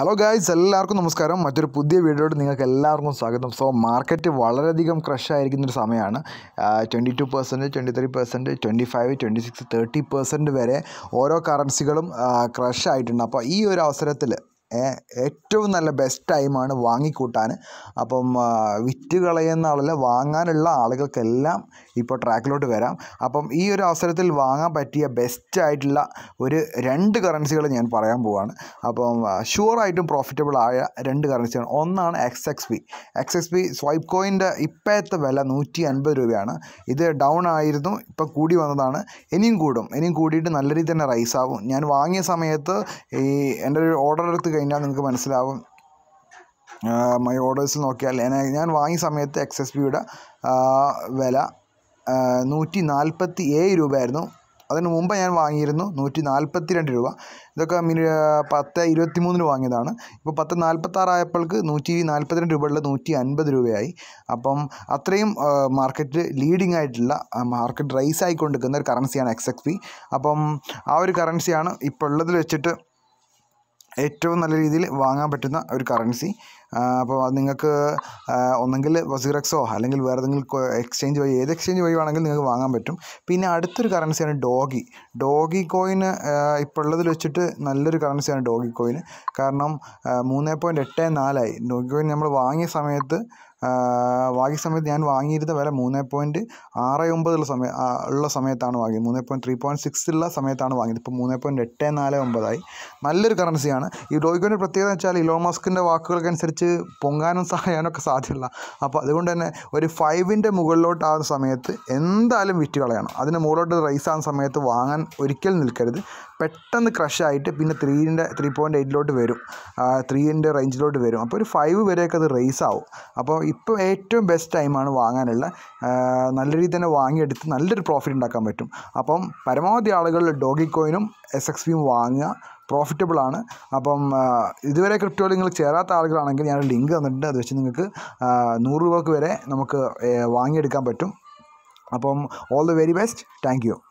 Hello guys, എല്ലാവർക്കും നമസ്കാരം. മറ്റൊരു പുതിയ വീഡിയോയോട് നിങ്ങൾക്ക് എല്ലാവർക്കും സ്വാഗതം. സോ മാർക്കറ്റ് വളരെയധികം ക്രഷ് ആയിരിക്കുന്നൊരു സമയമാണ്. 22%, 23%, 25, 26, 30% വരെ ഓരോ കറൻസികളും ക്രഷ് ആയിട്ടുണ്ട്. അപ്പോൾ ഈ ഒരു അവസരത്തിൽ ഏറ്റവും നല്ല ബെസ്റ്റ് ടൈമാണ് വാങ്ങിക്കൂട്ടാൻ. അപ്പം വിറ്റ് കളയുന്ന ആളല്ല, വാങ്ങാനുള്ള ആളുകൾക്കെല്ലാം ഇപ്പോൾ ട്രാക്കിലോട്ട് വരാം. അപ്പം ഈ ഒരു അവസരത്തിൽ വാങ്ങാൻ പറ്റിയ ബെസ്റ്റായിട്ടുള്ള ഒരു 2 കറൻസികൾ ഞാൻ പറയാൻ പോവുകയാണ്. അപ്പം ഷുവറായിട്ടും പ്രോഫിറ്റബിൾ ആയ 2 കറൻസിയാണ്. ഒന്നാണ് SXP സ്വൈപ്പ് കോയിൻ്റെ ഇപ്പോഴത്തെ വില 150 രൂപയാണ്. ഇത് ഡൗൺ ആയിരുന്നു, ഇപ്പോൾ കൂടി വന്നതാണ്. ഇനിയും കൂടിയിട്ട് നല്ല രീതിയിൽ തന്നെ റൈസ് ആവും. ഞാൻ വാങ്ങിയ സമയത്ത് എൻ്റെ ഒരു ഓർഡർ എടുത്ത് കഴിഞ്ഞാൽ നിങ്ങൾക്ക് മനസ്സിലാവും. മൈ ഓർഡേഴ്സിൽ നോക്കിയാൽ ഞാൻ വാങ്ങിയ സമയത്ത് SXPയുടെ വില 147 രൂപയായിരുന്നു. അതിന് മുമ്പ് ഞാൻ വാങ്ങിയിരുന്നു 142 രൂപ. ഇതൊക്കെ 10:23 വാങ്ങിയതാണ്. ഇപ്പോൾ 10:46 ആയപ്പോൾക്ക് 142 രൂപയുള്ള 150 രൂപയായി. അപ്പം അത്രയും മാർക്കറ്റ് ലീഡിങ് ആയിട്ടുള്ള, മാർക്കറ്റ് റൈസ് ആയിക്കൊണ്ടിരിക്കുന്ന ഒരു കറൻസിയാണ് SXP. അപ്പം ആ ഒരു കറൻസിയാണ് ഇപ്പോൾ ഉള്ളതിൽ വെച്ചിട്ട് ഏറ്റവും നല്ല രീതിയിൽ വാങ്ങാൻ പറ്റുന്ന ഒരു കറൻസി. അപ്പോൾ അത് നിങ്ങൾക്ക് ഒന്നെങ്കിൽ wazirex അല്ലെങ്കിൽ വേറെ ഏതെങ്കിലും എക്സ്ചേഞ്ച് വഴി, ഏത് എക്സ്ചേഞ്ച് വഴി വേണമെങ്കിൽ നിങ്ങൾക്ക് വാങ്ങാൻ പറ്റും. പിന്നെ അടുത്തൊരു കറൻസിയാണ് ഡോഗി കോയിന്. ഇപ്പോൾ ഉള്ളതിൽ വെച്ചിട്ട് നല്ലൊരു കറൻസിയാണ് ഡോഗി കോയിന്. കാരണം 3.84 ഡോഗി കോയിൻ നമ്മൾ വാങ്ങിയ സമയത്ത് ഞാൻ വാങ്ങിയിരുന്ന വില 3.69 ഉള്ള സമയത്താണ് വാങ്ങിയത്. 3.3.6 ഉള്ള സമയത്താണ് വാങ്ങിയത്. ഇപ്പോൾ 3.849 നല്ലൊരു കറൻസിയാണ്. ഈ ഡോഗി കോയിൻ്റെ പ്രത്യേകത എന്ന് വെച്ചാൽ ഇലോൺ മസ്കിൻ്റെ വാക്കുകൾക്കനുസരിച്ച് പൊങ്ങാനും സഹായാനൊക്കെ സാധ്യതയുള്ള. അപ്പോൾ അതുകൊണ്ട് തന്നെ ഒരു 5ൻ്റെ മുകളിലോട്ടാകുന്ന സമയത്ത് എന്തായാലും വിറ്റ് കളയണം. അതിന് മുകളിലോട്ട് റൈസ് ആകുന്ന സമയത്ത് വാങ്ങാൻ ഒരിക്കലും നിൽക്കരുത്. പെട്ടെന്ന് ക്രഷായിട്ട് പിന്നെ 3.8 വരും, 3ൻ്റെ റേഞ്ചിലോട്ട് വരും. അപ്പോൾ ഒരു 5 വരെയൊക്കെ അത് റൈസ് ആവും. അപ്പോൾ ഇപ്പോൾ ഏറ്റവും ബെസ്റ്റ് ടൈമാണ് വാങ്ങാനുള്ള. നല്ല രീതിയിൽ തന്നെ വാങ്ങിയെടുത്ത് നല്ലൊരു പ്രോഫിറ്റ് ഉണ്ടാക്കാൻ പറ്റും. അപ്പം പരമാവധി ആളുകൾ ഡോഗി കോയിനും SXPയും വാങ്ങുക, പ്രോഫിറ്റബിളാണ്. അപ്പം ഇതുവരെ ക്രിപ്റ്റോയിൽ നിങ്ങൾ ചേരാത്ത ആളുകളാണെങ്കിൽ ഞാൻ ലിങ്ക് തന്നിട്ടുണ്ട്. അത് വെച്ച് നിങ്ങൾക്ക് 100 രൂപക്ക് വരെ നമുക്ക് വാങ്ങിയെടുക്കാൻ പറ്റും. അപ്പം all the very best. Thank U.